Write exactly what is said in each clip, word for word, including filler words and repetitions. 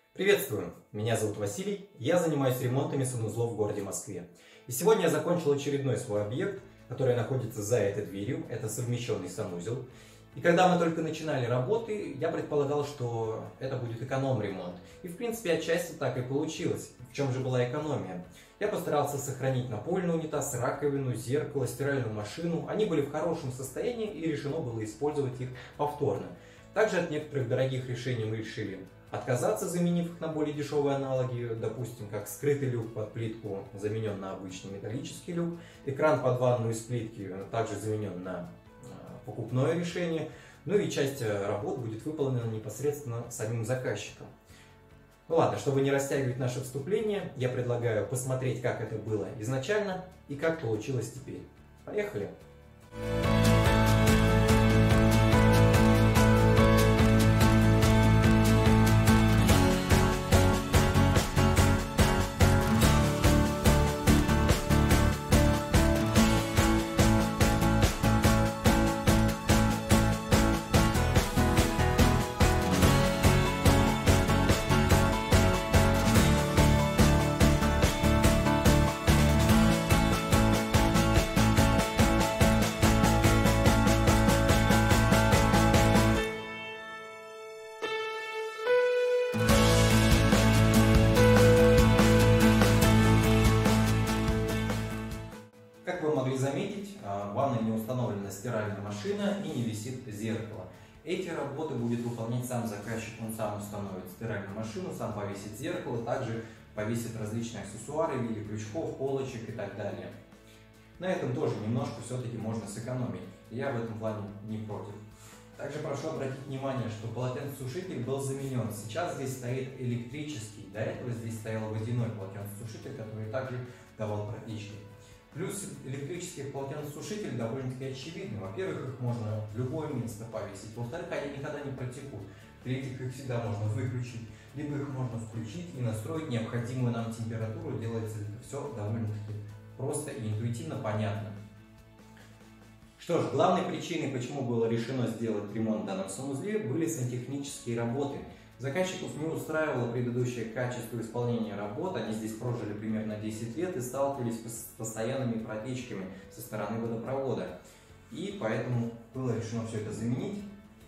Приветствую! Меня зовут Василий, я занимаюсь ремонтами санузлов в городе Москве. И сегодня я закончил очередной свой объект, который находится за этой дверью, это совмещенный санузел. И когда мы только начинали работы, я предполагал, что это будет эконом-ремонт. И в принципе отчасти так и получилось. В чем же была экономия? Я постарался сохранить напольный унитаз, раковину, зеркало, стиральную машину. Они были в хорошем состоянии и решено было использовать их повторно. Также от некоторых дорогих решений мы решили отказаться, заменив их на более дешевые аналоги, допустим, как скрытый люк под плитку заменен на обычный металлический люк, экран под ванну из плитки также заменен на покупное решение, ну и часть работ будет выполнена непосредственно самим заказчиком. Ну ладно, чтобы не растягивать наше вступление, я предлагаю посмотреть, как это было изначально и как получилось теперь. Поехали! Как вы могли заметить, в ванной не установлена стиральная машина и не висит зеркало. Эти работы будет выполнять сам заказчик, он сам установит стиральную машину, сам повесит зеркало, также повесит различные аксессуары в виде крючков, полочек и так далее. На этом тоже немножко все-таки можно сэкономить, я в этом плане не против. Также прошу обратить внимание, что полотенцесушитель был заменен. Сейчас здесь стоит электрический, до этого здесь стоял водяной полотенцесушитель, который также давал протечки. Плюс электрический полотенцесушитель довольно-таки очевидный. Во-первых, их можно в любое место повесить. Во-вторых, они никогда не протекут. В-третьих, их всегда можно выключить, либо их можно включить и настроить необходимую нам температуру. Делается это все довольно-таки просто и интуитивно понятно. Что ж, главной причиной, почему было решено сделать ремонт в данном санузле, были сантехнические работы. Заказчиков не устраивало предыдущее качество исполнения работ, они здесь прожили примерно десять лет и сталкивались с постоянными протечками со стороны водопровода. И поэтому было решено все это заменить.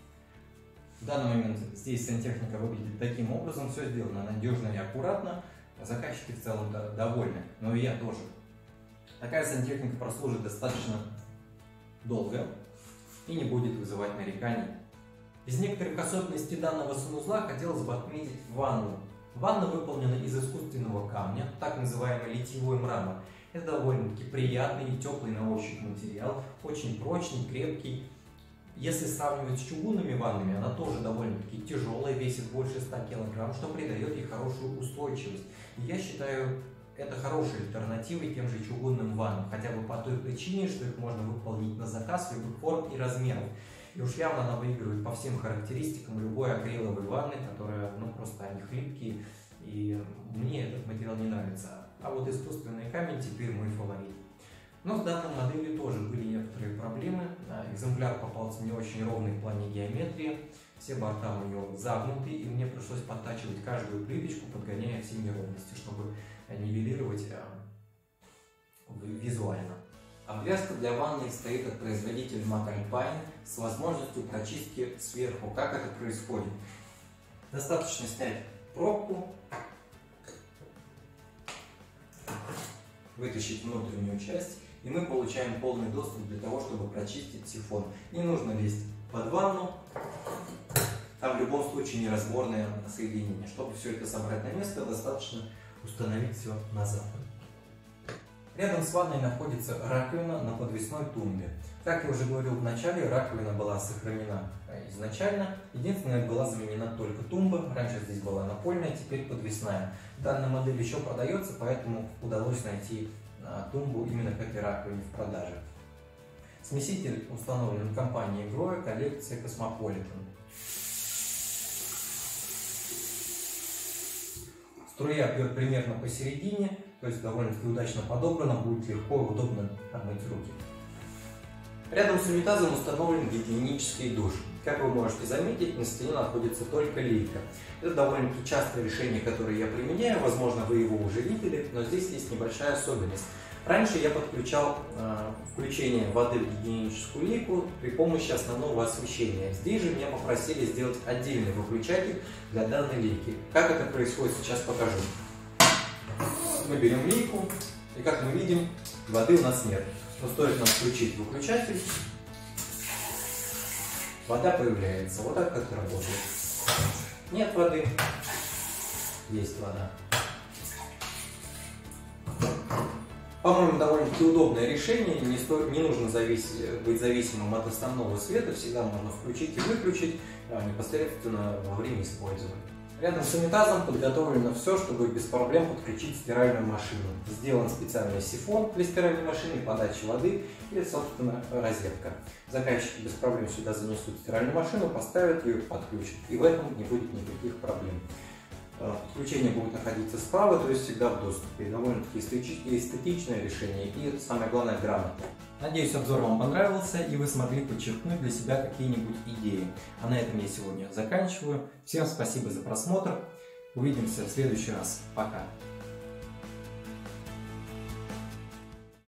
В данный момент здесь сантехника выглядит таким образом, все сделано надежно и аккуратно. Заказчики в целом довольны, но и я тоже. Такая сантехника прослужит достаточно долго и не будет вызывать нареканий. Из некоторых особенностей данного санузла хотелось бы отметить ванну. Ванна выполнена из искусственного камня, так называемый литьевой мрамор. Это довольно-таки приятный и теплый на ощупь материал, очень прочный, крепкий. Если сравнивать с чугунными ваннами, она тоже довольно-таки тяжелая, весит больше ста килограмм, что придает ей хорошую устойчивость. И я считаю, это хорошей альтернативой тем же чугунным ваннам, хотя бы по той причине, что их можно выполнить на заказ любых форм и размеров. И уж явно она выигрывает по всем характеристикам любой акриловой ванны, которая, ну, просто они хлипкие, и мне этот материал не нравится. А вот искусственный камень теперь мой фаворит. Но с данной моделью тоже были некоторые проблемы. Экземпляр попался не очень ровный в плане геометрии, все борта у него загнуты, и мне пришлось подтачивать каждую плиточку, подгоняя все неровности, чтобы нивелировать визуально. Обвязка для ванны стоит от производителя Mac Alpine с возможностью прочистки сверху. Как это происходит? Достаточно снять пробку, вытащить внутреннюю часть, и мы получаем полный доступ для того, чтобы прочистить сифон. Не нужно лезть под ванну, там в любом случае неразборное соединение. Чтобы все это собрать на место, достаточно установить все назад. Рядом с ванной находится раковина на подвесной тумбе. Как я уже говорил в начале, раковина была сохранена изначально. Единственное, была заменена только тумба. Раньше здесь была напольная, теперь подвесная. Данная модель еще продается, поэтому удалось найти тумбу именно к этой раковине в продаже. Смеситель установлен компанией Grohe, коллекция Cosmopolitan. Струя бьет примерно посередине, то есть довольно-таки удачно подобрано, будет легко и удобно отмыть руки. Рядом с унитазом установлен гигиенический душ. Как вы можете заметить, на стене находится только лейка. Это довольно-таки частое решение, которое я применяю, возможно, вы его уже видели, но здесь есть небольшая особенность. Раньше я подключал э, включение воды в гигиеническую лейку при помощи основного освещения. Здесь же меня попросили сделать отдельный выключатель для данной лейки. Как это происходит, сейчас покажу. Мы берем лейку, и как мы видим, воды у нас нет. Но стоит нам включить выключатель, вода появляется. Вот так как это работает. Нет воды, есть вода. По-моему, довольно-таки удобное решение, не, сто... не нужно зависеть, быть зависимым от основного света, всегда можно включить и выключить непосредственно во время использования. Рядом с унитазом подготовлено все, чтобы без проблем подключить стиральную машину. Сделан специальный сифон для стиральной машины, подачи воды и, собственно, розетка. Заказчики без проблем сюда занесут стиральную машину, поставят ее и подключат. И в этом не будет никаких проблем. Подключение будет находиться справа, то есть всегда в доступе. Довольно-таки эстетичное решение и, самое главное, грамотное. Надеюсь, обзор вам понравился и вы смогли подчеркнуть для себя какие-нибудь идеи. А на этом я сегодня заканчиваю. Всем спасибо за просмотр. Увидимся в следующий раз. Пока.